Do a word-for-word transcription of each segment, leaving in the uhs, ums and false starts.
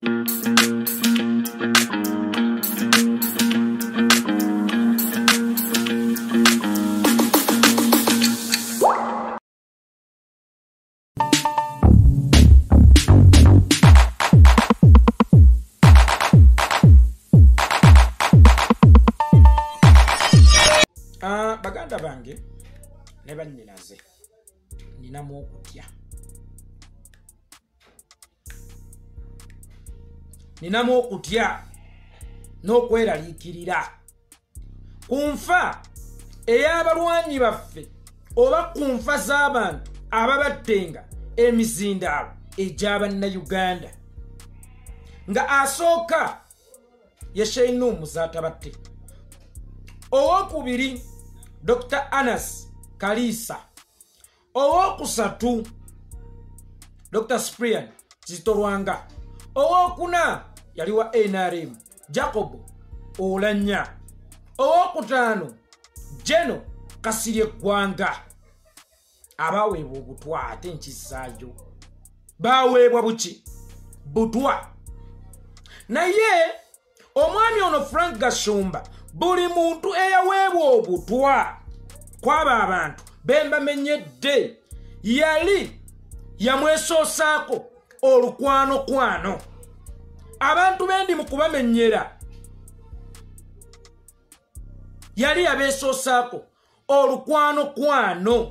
Baganda bange ne bannyinaze ninamu okutya ninamu okutya n'okweraliikirira ku nfa ey'abalwanyi baffe oba ku nfa z'abantu ababaddenga emizindaalo egy'abannayuganda nga asooka ye Sheinum Zaatabatte, owokubiri Doctor Anas Kalisa, owokusatu Doctor Cyprian Kizitorwanga, owokuna yaliwa N R M Jacob Olanya, owokutaano Jeno Kasirye Gwanga. Abaweebwa obutwa ate nkizaayo baweebwa buki butwa. Naye omwami ono Frank Gashumba buli muntu eyaweebwa obutwa kwaba abantu bembamenyedde yali yamwesoosaako olukwano kwano. Abantu bendi mu kubamenyera yali yabeesoosaako olukwano kwano.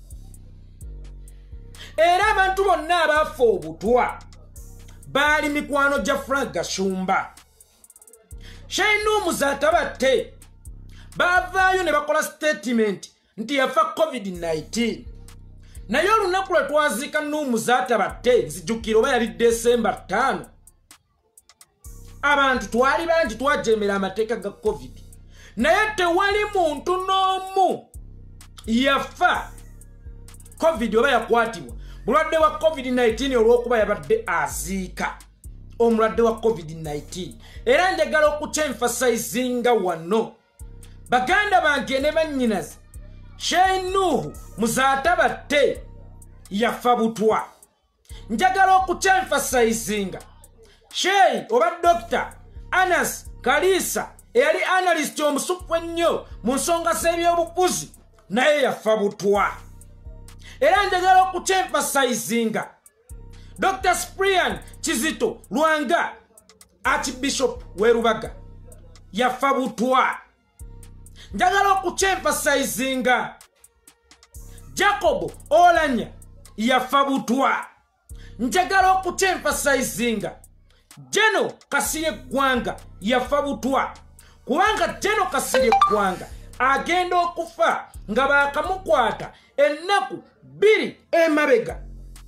Era abantu bonna abaafa obutwa baali mikwano gya Frank Gashumba. Sheinum Zaatabatte bavaayo ne bakola statement nti yafa covid nineteen. Naye olunaku lwe twaziika Numu Zaatabatte nzijjukira oba yali December ttaano, abantu twali bangi twajemera amateeka ga covid, naye tewali muntu n'omu yafa covid oba yakwatibwa bulwadde wa covid nineteen olw'okuba yabadde aziika omulwadde wa covid nineteen. Era njagala okukyemfasizinga wano baganda bange ne bannyinaze, Sheinum Zaatabatte yafa butwa. Njagala okukyemfasizinga Shei oba Doctor Anas Kalisa eyali analyst omusukwe ennyo mu nsonga z'ebyobufuzi naye yafa butwa. Era njagala okukyemfasizinga Doctor Cyprian Kizito Lwanga Archbishop Werubaga yafa butwa. Njagala okukyemfasizinga Jacob Olanya yafa butwa. Njagala okukyemfasizinga Jeno Kasirye Gwanga yafa butwa. Kubanga Jeno Kasirye Gwanga agenda okufa nga bakamukwata ennaku bbiri emabega.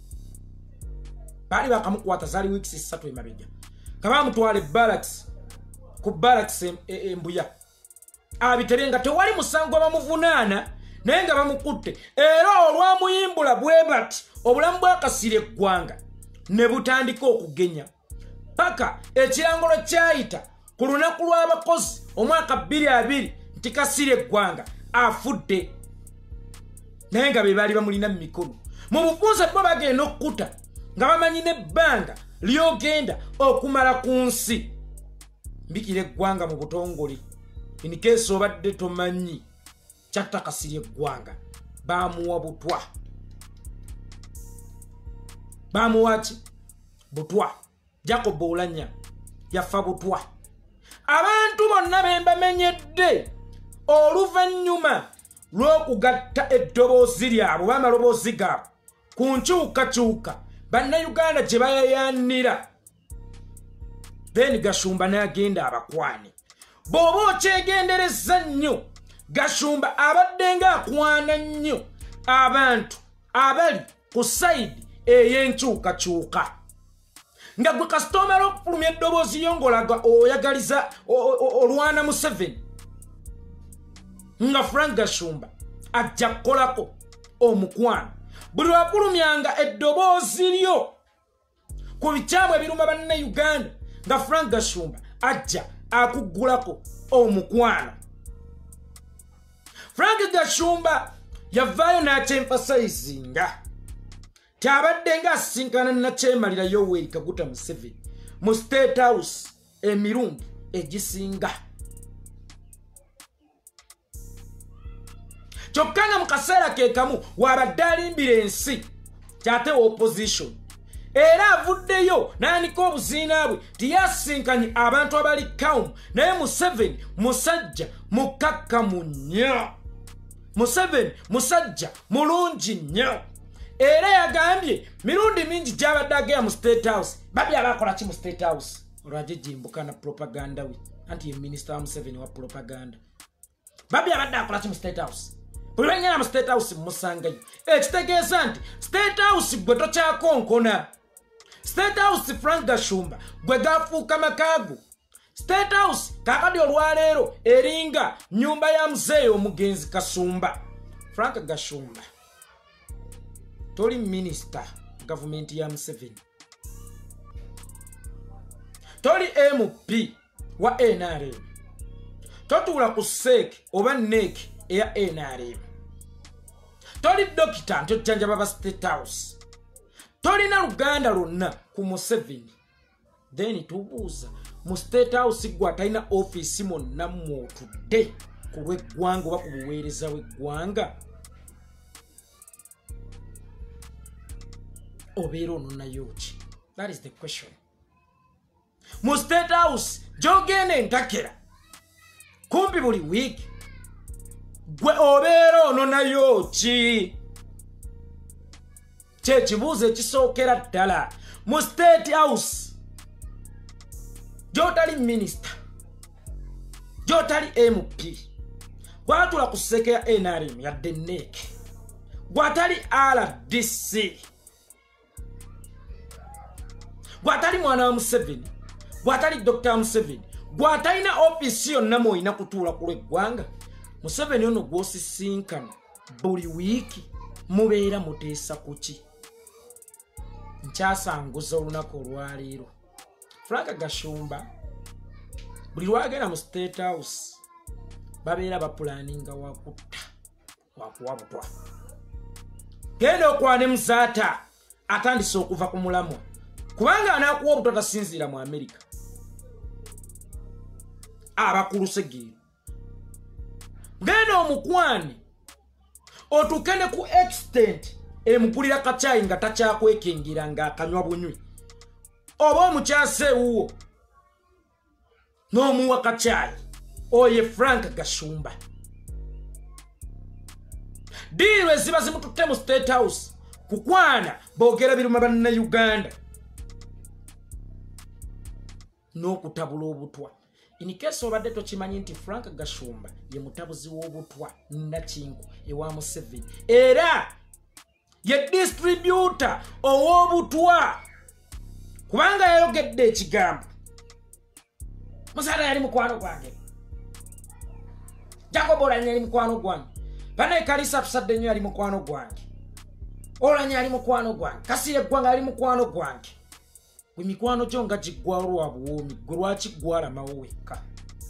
Bali bakamukwata zali weeks ssatu emabega nga bamutwala barracks ku barracks embuya abiterenga tewali musango bamuvunaana naye nga bamukutte. Era olwamuyimbula bwe bati obulamu bwa Kasirye Gwanga ne butandika okugenya paka ekirangolo kyayita ku lunaku lw'abakozi omwaka bbiri abiri nti Kasirye Gwanga afudde, naye nga be baali bamulina mu mikono. Mu bufunze bo bagenda okkuta nga bamanyi n'ebbanga lyogenda okumala ku nsi. Mbikira eggwanga mu butongole in case obadde tomanyi kyatta Kasirye Gwanga bamuwa butwa. Bamuwa ki butwa. Jacob Olanya yafa butwa. Abantu bonna bembamenyedde oluvannyuma lw'okugatta eddoboozi lyabwe b'amaloboozi gaabwe ku nkyukakyuka bannayuganda gye bayayanira. Then Gashumba n'agenda abakwane. Bw'oba okyegendereza nnyo Gashumba abadde ng'akwana nnyo abantu abali ku sayidi ey'enkyukakyuka. Nga gwe kasita omala okufulumya eddoboozi lyo ng'olaga oyagaliza olwana Museveni, nga Frank Gashumba ajja kukolako omukwano. Buli wafulumyanga eddoboozi lyo ku bikyamu ebiruma bannayuganda nga Frank Gashumba ajja akuggulako omukwano. Frank Gashumba yavaayo n'akyemfasizinga kyabadde ng'asisinkana Nakyemalira Yoweri Kaguta Museveni mu State House emirundi egisinga. Kyokka nga mu kaseera ke kamu wabadde alimbira ensi kyate opposition. Era avuddeyo n'anika obuziina bwe tiyasinkanye abantu abali kawumu naye Museveni musajja mukakkamu nnyo. Museveni musajja mulungi nnyo. Era yagambye mirundi mingi gy'abadde agenda mu State House babi abakola ki mu State House olwajje jimbuka na propaganda we anti ye minister wa Museveni wa propaganda. Babi abadde akola ki mu State House buli lwengenda mu State House musangayo. Ekitegeeza nti State House gwe tokyakonkona. State House Frank Gashumba gwe gafuuka makaago. State House kakadi olwaleero eringa nyumba ya mzee omugenzi Kasumba. Frank Gashumba toli minister government ya Museveni, toli M P wa N R M, totuula ku sek oba nek eya N R M, toli dokita ntojjanjaba ba State House, tolina luganda lwonna ku Museveni. Then tubuuza mu State House gwa talina office monna mwotudde ku lw'eggwanga oba ku buweereza bw'eggwanga obeera ononayo ki? That is the question. Mu State House gy'ogenda entakera kumpi buli week gwe obeera ononayo ki? Kye kibuuzo ekisookera ddala. Mu State House gy'otali minister, gy'otali M P, gwatula ku sseke ya N R M yadde nek, gwatali R D C, gwatali mwana wa Museveni, gwatali Doctor Museveni, gwatalina ofisi yonna mw'olina kutuula ku lw'eggwanga. Museveni ono gw'osisinkana buli wiiki mubeera muteesa ku ki? Nkyasanguza olunaku olwaleero Frank Gashumba buli lwagenda mu State House babeera bapulaninga wakutta wakuwabutwa. Genda okwane muzaata atandise okuva ku mulamwa kubanga anaakuwa obutwa tasinziira mu America. Abakuluse geero genda omukwane otuuke ne ku extent emugulira kacaayi nga takyakwekengira nga akanywa bunywi, oba omukyase ewuwo n'omuwa kacaayi. Oye Frank Gashumba diirwe ziba zimututte mu State House kukwana boogera biruma banna Uganda n'okutabula obutwa. In case obadde tokimanyi nti Frank Gashumba ye mutabuzi w'obutwa nnakinku ewa Museveni era ye distributor ow'obutwa kubanga yayogedde ekigambo Musaada yali mukwano gwange, Jacob Oulanyah yali mukwano gwange, Banaye Kalisa tusadde nnyo yali mukwano gwange, Oulanyah yali mukwano gwange, Kasirye Gwanga yali mukwano gwange. Bwe mikwano gyo nga giggwa olwa buwoomi gwe lwaki gwalamawo wekka?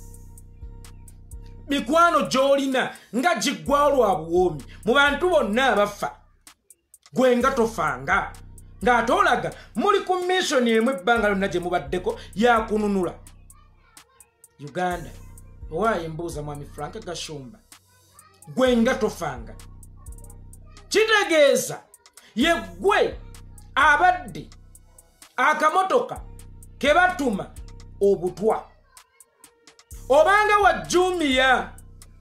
Mikwano gy'olina nga giggwa olwa buwoomi mu bantu bonna abafa gwe nga tofanga ng'ate olaga muli ku mission emu ebbanga lyonna gye mubaddeko yakununula. Uganda owaaye mbuuza mwami Frank Gashumba gwe nga tofanga kitegeeza ye gwe abadde akamotoka ke batuma obutwa obanga wajjumia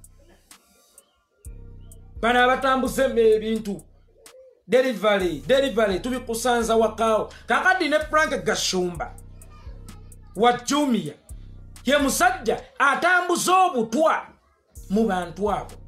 bana abatambuze ebintu delivery delivery tubikusanza wakao kakadi ne Frank Gashumba wajjumia ye musajja atambuza obutwa mu bantu abo